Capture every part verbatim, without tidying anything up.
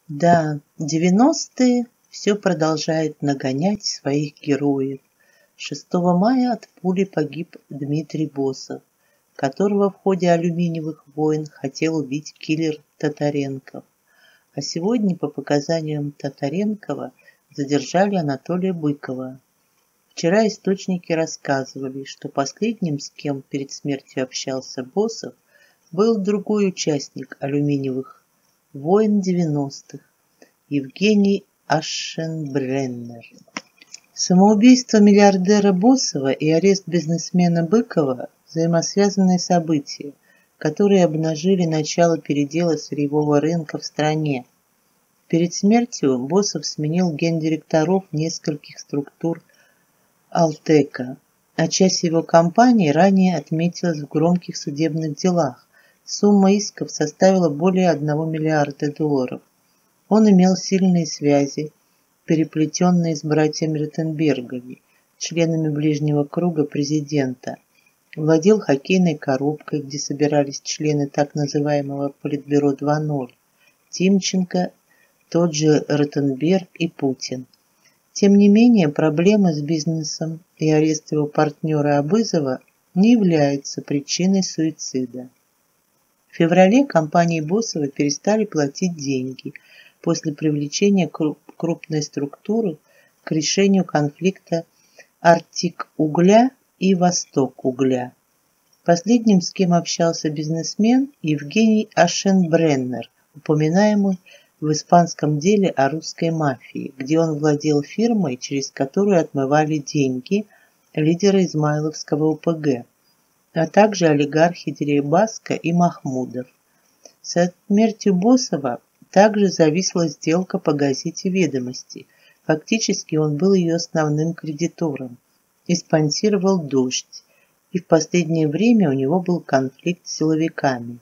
Да, девяностые все продолжают нагонять своих героев. шестого мая от пули погиб Дмитрий Босов, которого в ходе алюминиевых войн хотел убить киллер Татаренков. А сегодня, по показаниям Татаренкова, задержали Анатолия Быкова. Вчера источники рассказывали, что последним, с кем перед смертью общался Босов, был другой участник алюминиевых войн девяностых – Евгений Ашенбреннер. Самоубийство миллиардера Босова и арест бизнесмена Быкова – взаимосвязанные события, которые обнажили начало передела сырьевого рынка в стране. Перед смертью Босов сменил гендиректоров нескольких структур Алтека, а часть его компании ранее отметилась в громких судебных делах. Сумма исков составила более одного миллиарда долларов. Он имел сильные связи, переплетенные с братьями Ротенбергами, членами ближнего круга президента. Владел хоккейной коробкой, где собирались члены так называемого Политбюро два ноль. Тимченко, тот же Ротенберг и Путин. Тем не менее, проблемы с бизнесом и арест его партнера Абызова не являются причиной суицида. В феврале компании Босова перестали платить деньги после привлечения крупной структуры к решению конфликта Артик-Угля и Восток-Угля. Последним, с кем общался бизнесмен, Евгений Ашенбреннер, упоминаемый в испанском деле о русской мафии, где он владел фирмой, через которую отмывали деньги лидера Измайловского ОПГ, а также олигархи Дерибаска и Махмудов. Со смертью Босова также зависла сделка по газете «Ведомости». Фактически он был ее основным кредитором и спонсировал «Дождь», и в последнее время у него был конфликт с силовиками.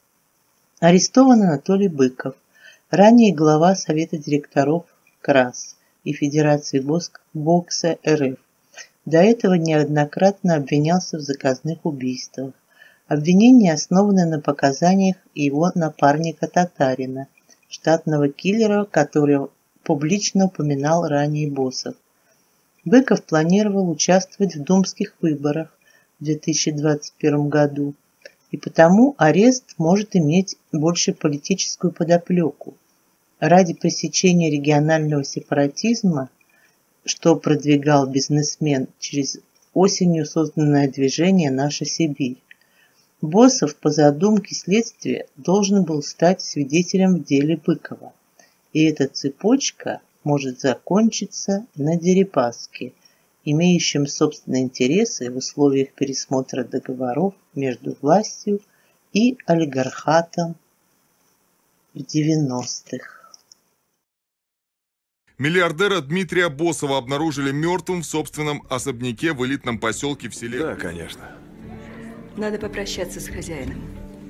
Арестован Анатолий Быков, ранее глава Совета директоров КРАС и Федерации бокса РФ. До этого неоднократно обвинялся в заказных убийствах. Обвинения основаны на показаниях его напарника Татарина, штатного киллера, который публично упоминал ранее Босов. Быков планировал участвовать в думских выборах в две тысячи двадцать первом году, и потому арест может иметь больше политическую подоплеку. Ради пресечения регионального сепаратизма, что продвигал бизнесмен через осенью созданное движение «Наша Сибирь», Босов по задумке следствия должен был стать свидетелем в деле Быкова. И эта цепочка может закончиться на Дерипаске, имеющем собственные интересы в условиях пересмотра договоров между властью и олигархатом в девяностых. Миллиардера Дмитрия Босова обнаружили мертвым в собственном особняке в элитном поселке в селе. Да, конечно. Надо попрощаться с хозяином.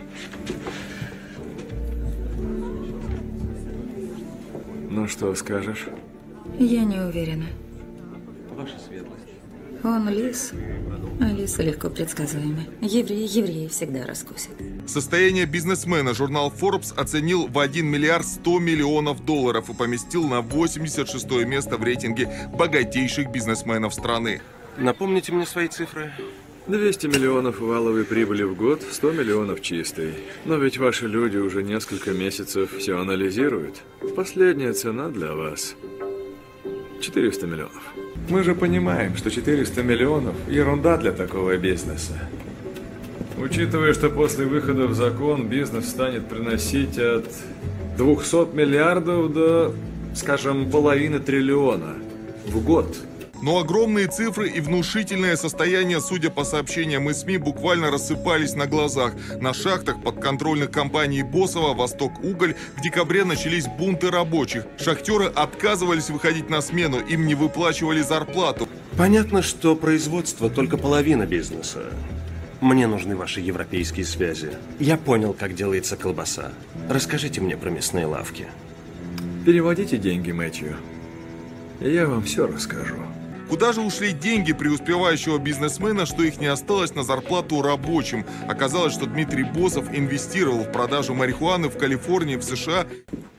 Ну что скажешь? Я не уверена. Ваша светлость. Он лис, а лисы легко предсказуемы. Евреи евреи всегда раскусят. Состояние бизнесмена журнал Forbes оценил в один миллиард сто миллионов долларов и поместил на восемьдесят шестое место в рейтинге богатейших бизнесменов страны. Напомните мне свои цифры. двести миллионов валовой прибыли в год, сто миллионов чистой. Но ведь ваши люди уже несколько месяцев все анализируют. Последняя цена для вас – четыреста миллионов. Мы же понимаем, что четыреста миллионов – ерунда для такого бизнеса. Учитывая, что после выхода в закон бизнес станет приносить от двухсот миллиардов до, скажем, половины триллиона в год. Но огромные цифры и внушительное состояние, судя по сообщениям из СМИ, буквально рассыпались на глазах. На шахтах подконтрольных компаний Босова «Восток-Уголь» в декабре начались бунты рабочих. Шахтеры отказывались выходить на смену, им не выплачивали зарплату. Понятно, что производство только половина бизнеса. Мне нужны ваши европейские связи. Я понял, как делается колбаса. Расскажите мне про мясные лавки. Переводите деньги Мэтью, и я вам все расскажу. Куда же ушли деньги преуспевающего бизнесмена, что их не осталось на зарплату рабочим? Оказалось, что Дмитрий Босов инвестировал в продажу марихуаны в Калифорнии, в США.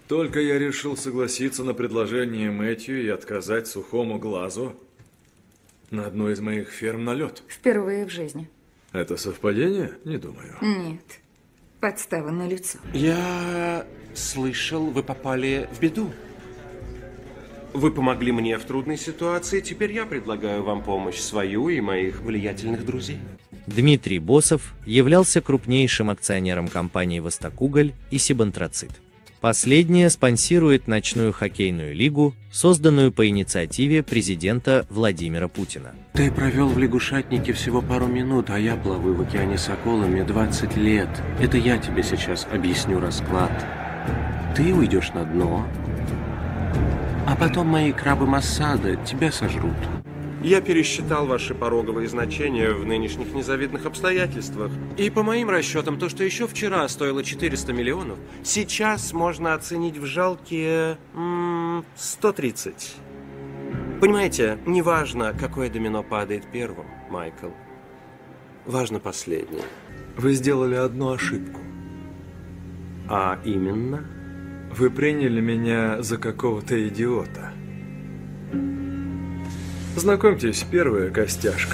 Только я решил согласиться на предложение Мэтью и отказать Сухому Глазу на одной из моих ферм на лед. Впервые в жизни. Это совпадение? Не думаю. Нет. Подстава на лицо. Я слышал, вы попали в беду. Вы помогли мне в трудной ситуации, теперь я предлагаю вам помощь свою и моих влиятельных друзей. Дмитрий Босов являлся крупнейшим акционером компании «Восток-Уголь» и «Сибантрацит». Последняя спонсирует ночную хоккейную лигу, созданную по инициативе президента Владимира Путина. Ты провел в лягушатнике всего пару минут, а я плыву в океане с акулами двадцать лет. Это я тебе сейчас объясню расклад. Ты уйдешь на дно, а потом мои крабы Моссада тебя сожрут. Я пересчитал ваши пороговые значения в нынешних незавидных обстоятельствах. И по моим расчетам, то, что еще вчера стоило четыреста миллионов, сейчас можно оценить в жалкие м- сто тридцать. Понимаете, неважно, какое домино падает первым, Майкл. Важно последнее. Вы сделали одну ошибку. А именно? Вы приняли меня за какого-то идиота. Знакомьтесь, первая костяшка.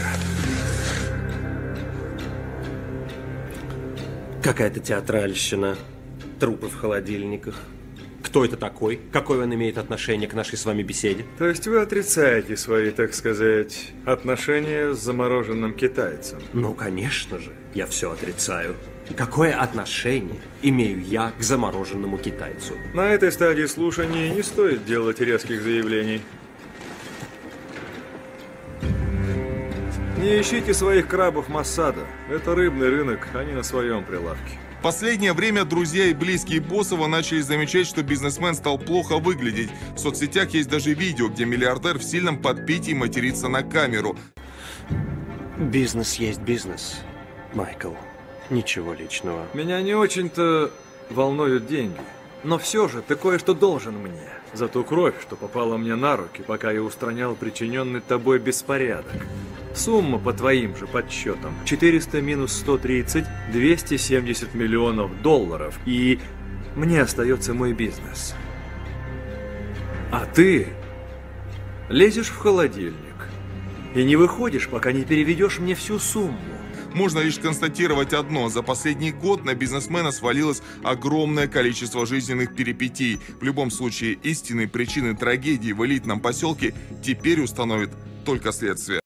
Какая-то театральщина. Трупы в холодильниках. Кто это такой? Какое он имеет отношение к нашей с вами беседе? То есть вы отрицаете свои, так сказать, отношения с замороженным китайцем? Ну, конечно же, я все отрицаю. Какое отношение имею я к замороженному китайцу? На этой стадии слушания не стоит делать резких заявлений. Не ищите своих крабов Моссада. Это рыбный рынок, они на своем прилавке. В последнее время друзья и близкие Босова начали замечать, что бизнесмен стал плохо выглядеть. В соцсетях есть даже видео, где миллиардер в сильном подпитии матерится на камеру. Бизнес есть бизнес, Майкл. Ничего личного. Меня не очень-то волнуют деньги. Но все же ты кое-что должен мне. За ту кровь, что попала мне на руки, пока я устранял причиненный тобой беспорядок. Сумма по твоим же подсчетам четыреста минус сто тридцать, двести семьдесят миллионов долларов. И мне остается мой бизнес. А ты лезешь в холодильник и не выходишь, пока не переведешь мне всю сумму. Можно лишь констатировать одно. За последний год на бизнесмена свалилось огромное количество жизненных перипетий. В любом случае, истинные причины трагедии в элитном поселке теперь установит только следствие.